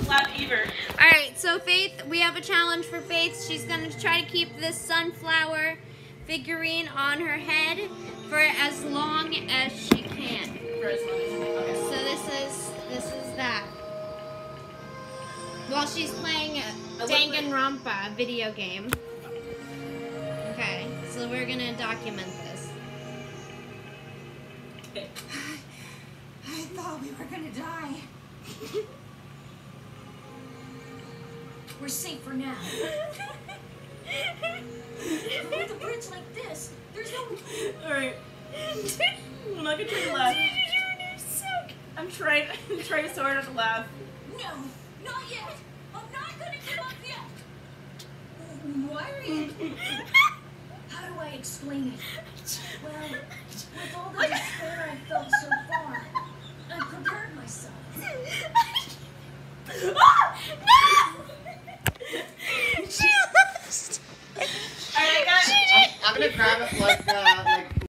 laugh either. Alright, so Faith, we have a challenge for Faith. She's going to try to keep this sunflower figurine on her head for as long as she can. For as long as you can. Okay. So this is that. While she's playing Danganronpa video game. Okay, so we're gonna document this. Okay. I thought we were gonna die. We're safe for now. With the bridge like this, there's no... Alright. I'm not gonna try to laugh. I'm trying so hard not to laugh. No, not yet. I'm not gonna give up yet. Why are you... How do I explain it? Well, with all the despair I've felt so far, I've prepared myself. No! She lost! Alright, I got it. I'm gonna grab it like